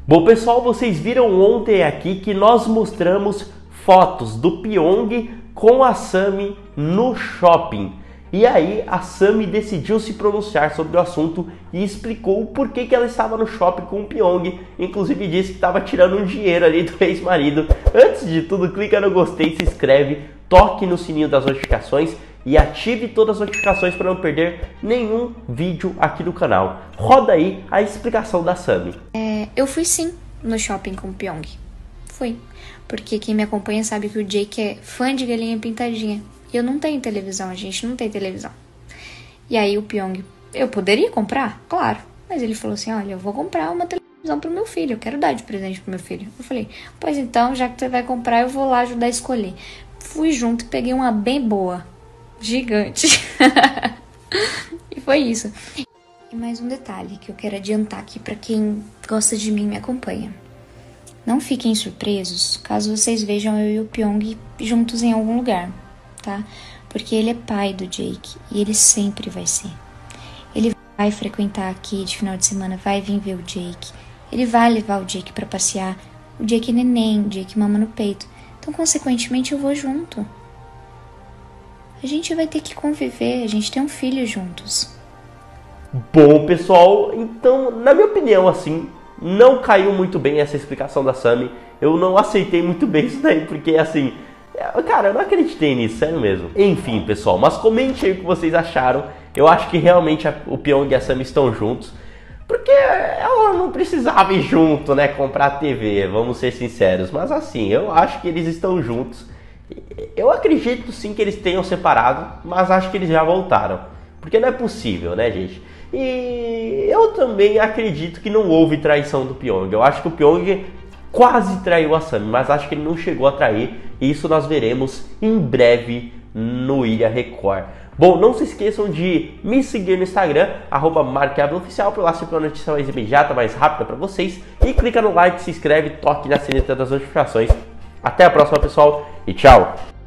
Bom pessoal, vocês viram ontem aqui que nós mostramos fotos do Pyong com a Sami no shopping. E aí a Sami decidiu se pronunciar sobre o assunto e explicou o porquê que ela estava no shopping com o Pyong. Inclusive disse que estava tirando um dinheiro ali do ex-marido. Antes de tudo, clica no gostei, se inscreve, toque no sininho das notificações e ative todas as notificações para não perder nenhum vídeo aqui do canal. Roda aí a explicação da Sami. Eu fui sim no shopping com o Pyong. Fui. Porque quem me acompanha sabe que o Jake é fã de galinha pintadinha. E eu não tenho televisão, a gente não tem televisão. E aí o Pyong, eu poderia comprar? Claro. Mas ele falou assim, olha, eu vou comprar uma televisão pro meu filho, eu quero dar de presente pro meu filho. Eu falei, pois então, já que você vai comprar, eu vou lá ajudar a escolher. Fui junto e peguei uma bem boa. Gigante. E foi isso. E mais um detalhe que eu quero adiantar aqui pra quem gosta de mim e me acompanha. Não fiquem surpresos caso vocês vejam eu e o Pyong juntos em algum lugar, tá? Porque ele é pai do Jake e ele sempre vai ser. Ele vai frequentar aqui de final de semana, vai vir ver o Jake. Ele vai levar o Jake pra passear. O Jake é neném, o Jake mama no peito. Então, consequentemente, eu vou junto. A gente vai ter que conviver, a gente tem um filho juntos. Bom pessoal, então na minha opinião assim, não caiu muito bem essa explicação da Sami. Eu não aceitei muito bem isso daí, porque assim, cara, eu não acreditei nisso, sério mesmo. Enfim pessoal, mas comente aí o que vocês acharam. Eu acho que realmente o Pyong e a Sami estão juntos, porque ela não precisava ir junto, né, comprar TV, vamos ser sinceros. Mas assim, eu acho que eles estão juntos. Eu acredito sim que eles tenham separado, mas acho que eles já voltaram. Porque não é possível, né, gente? E eu também acredito que não houve traição do Pyong. Eu acho que o Pyong quase traiu a Sami, mas acho que ele não chegou a trair. E isso nós veremos em breve no Ilha Record. Bom, não se esqueçam de me seguir no Instagram, @marqueabelooficial, por lá sempre uma notícia mais imediata, mais rápida para vocês. E clica no like, se inscreve, toque na sineta das notificações. Até a próxima, pessoal, e tchau!